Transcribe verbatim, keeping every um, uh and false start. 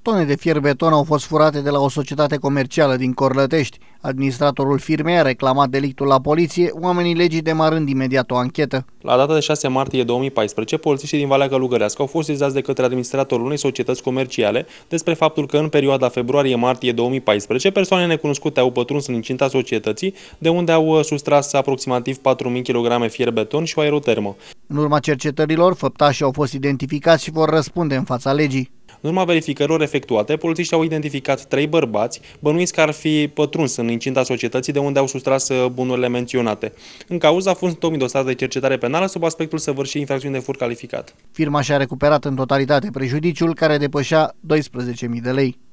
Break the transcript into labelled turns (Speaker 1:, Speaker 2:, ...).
Speaker 1: Tone de fier beton au fost furate de la o societate comercială din Corlătești. Administratorul firmei a reclamat delictul la poliție, oamenii legii demarând imediat o anchetă.
Speaker 2: La data de șase martie două mii paisprezece, polițiștii din Valea Călugărească au fost sesizați de către administratorul unei societăți comerciale despre faptul că în perioada februarie-martie două mii paisprezece persoane necunoscute au pătruns în incinta societății, de unde au sustras aproximativ patru mii de kilograme fier beton și o aerotermă.
Speaker 1: În urma cercetărilor, făptașii au fost identificați și vor răspunde în fața legii.
Speaker 2: În urma verificărilor efectuate, polițiștii au identificat trei bărbați, bănuiți că ar fi pătruns în incinta societății, de unde au sustras bunurile menționate. În cauză a fost întocmit dosar de cercetare penală sub aspectul săvârșirii infracțiuni de furt calificat.
Speaker 1: Firma și-a recuperat în totalitate prejudiciul, care depășea doisprezece mii de lei.